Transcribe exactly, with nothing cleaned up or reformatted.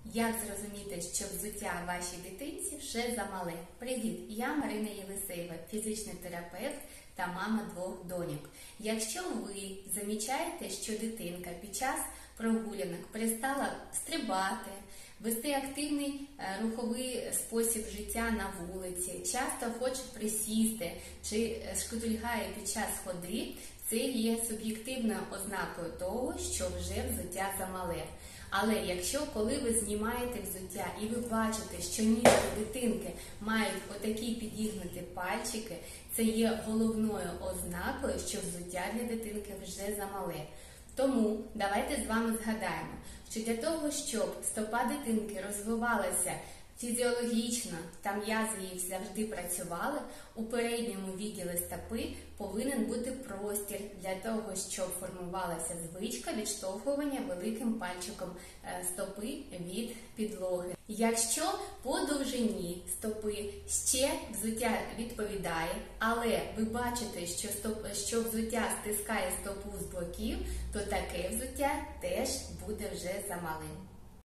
Як зрозуміти, що взуття вашій дитинці вже замале? Привіт! Я Марина Єлисеєва, фізичний терапевт та мама двох доньок. Якщо ви замічаєте, що дитинка під час прогулянок перестала стрибати, вести активний руховий спосіб життя на вулиці, часто хоче присісти чи шкутильгає під час ходи, це є суб'єктивною ознакою того, що вже взуття замале. Але якщо, коли ви знімаєте взуття і ви бачите, що ніжки дитинки мають отакі підігнуті пальчики, це є головною ознакою, що взуття для дитинки вже замале. Тому давайте з вами згадаємо, що для того, щоб стопа дитинки розвивалася фізіологічно та м'язи її завжди працювали, у передньому відділі стопи повинен бути простір для того, щоб формувалася звичка відштовхування великим пальчиком стопи від підлоги. Якщо по довжині стопи ще взуття відповідає, але ви бачите, що, стоп, що взуття стискає стопу з боків, то таке взуття теж буде вже замалим.